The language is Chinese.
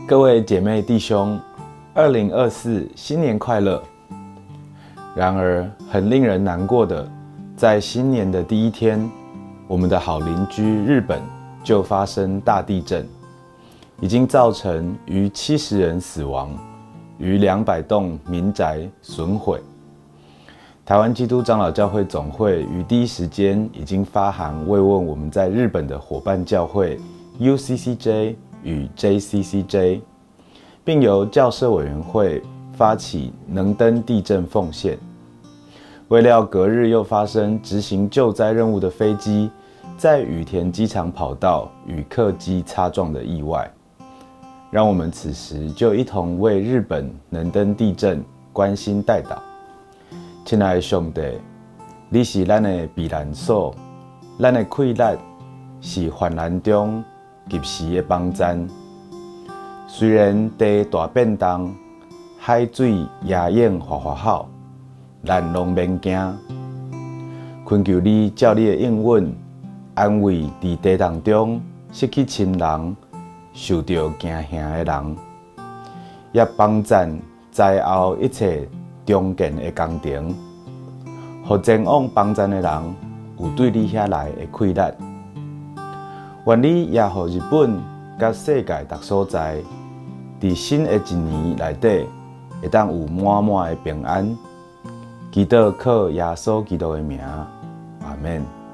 各位姐妹弟兄，2024新年快乐！然而，很令人难过的，在新年的第一天，我们的好邻居日本就发生大地震，已经造成逾70人死亡，逾200栋民宅损毁。台湾基督长老教会总会于第一时间已经发函慰问我们在日本的伙伴教会 UCCJ 与 JCCJ， 并由教社委员会发起能登地震奉献。未料隔日又发生执行救灾任务的飞机在羽田机场跑道与客机擦撞的意外，让我们此时就一同为日本能登地震关心代祷。亲爱的上帝，你是咱的避难所，咱的溃力是患难中及时的帮赞。虽然地大变动，海水野涌哗哗吼，咱拢免惊。恳求你照你的应允，安慰伫地动中失去亲人、受到惊吓的人，也帮赞灾后一切重建的工程，互前往帮赞的人有对你遐来的气力。愿你也互日本甲世界各所在，伫新的一年内底，会当有满满的平安。祈祷靠耶稣基督的名，阿们。